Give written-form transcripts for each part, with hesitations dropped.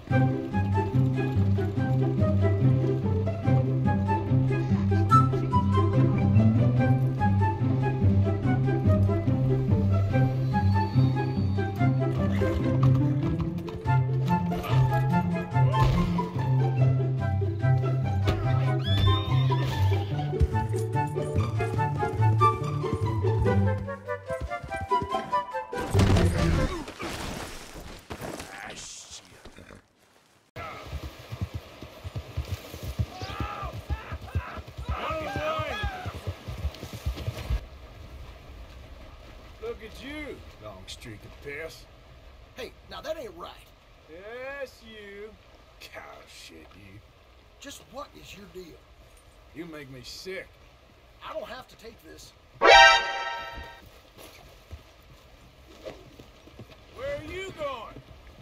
Look at you, long streak of piss. Hey, now that ain't right. Yes, you. Cow shit, you. Just what is your deal? You make me sick. I don't have to take this. Where are you going?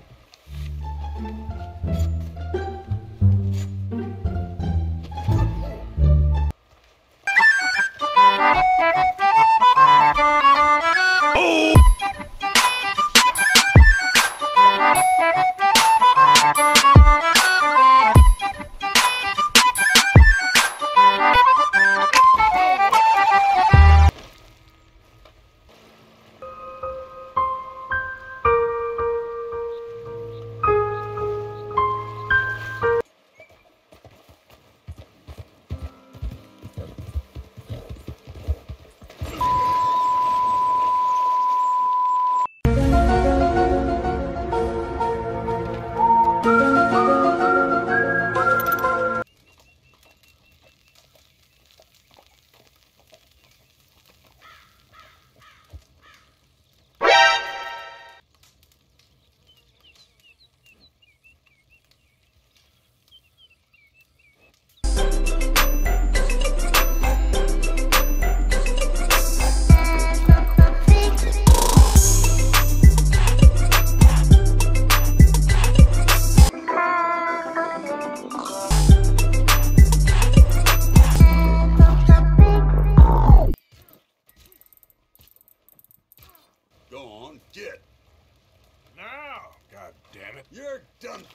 Go on, get. Now, god damn it. You're done.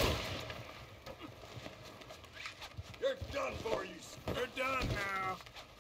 You're done for, you. We're done now.